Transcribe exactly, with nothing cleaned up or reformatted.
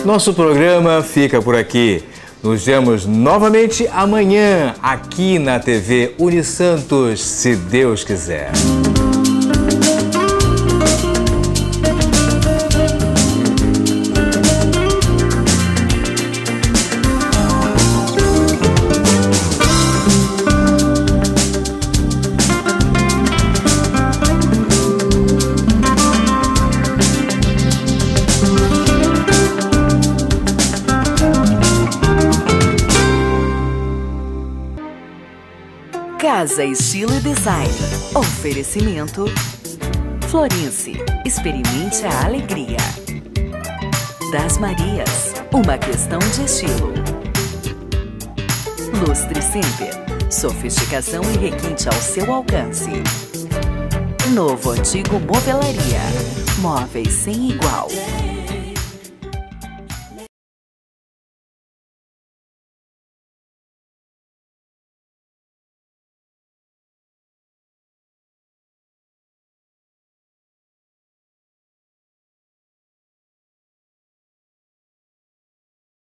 Nosso programa fica por aqui. Nos vemos novamente amanhã, aqui na T V Unisantos, se Deus quiser. Casa Estilo e Design. Oferecimento Florense. Experimente a alegria. Das Marias. Uma questão de estilo. Lustre Center. Sofisticação e requinte ao seu alcance. Novo Antigo Movelaria. Móveis sem igual.